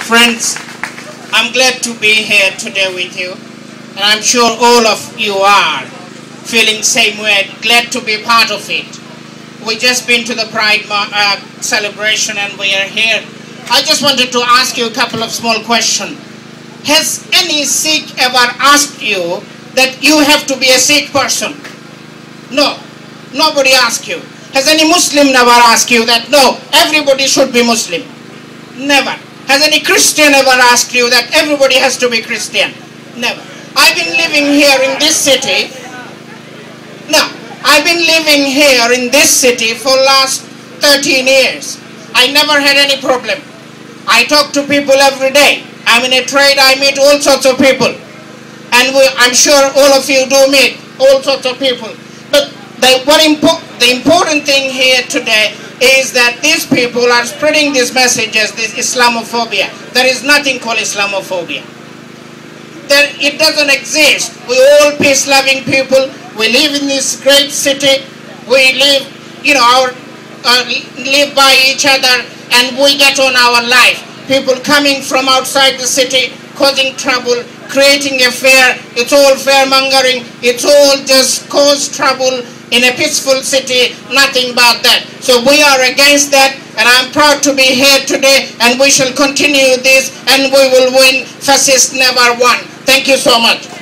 Friends, I'm glad to be here today with you, and I'm sure all of you are feeling same way, glad to be part of it. We just been to the Pride celebration and we are here. I just wanted to ask you a couple of small questions. Has any Sikh ever asked you that you have to be a Sikh person? No, nobody asked you. Has any Muslim never asked you that, no, everybody should be Muslim? Never. Has any Christian ever asked you that everybody has to be Christian? Never. I've been living here in this city. No, I've been living here in this city for last 13 years. I never had any problem. I talk to people every day. I'm in a trade, I meet all sorts of people. And I'm sure all of you do meet all sorts of people. But the important thing here today is that these people are spreading these messages, this Islamophobia. There is nothing called Islamophobia. It doesn't exist. We're all peace-loving people. We live in this great city. We live, live by each other, and we get on our life. People coming from outside the city, causing trouble, creating a fear. It's all fear-mongering. It's all just cause trouble in a peaceful city, nothing but that. So we are against that, and I'm proud to be here today, and we shall continue this, and we will win. Fascists never won. Thank you so much.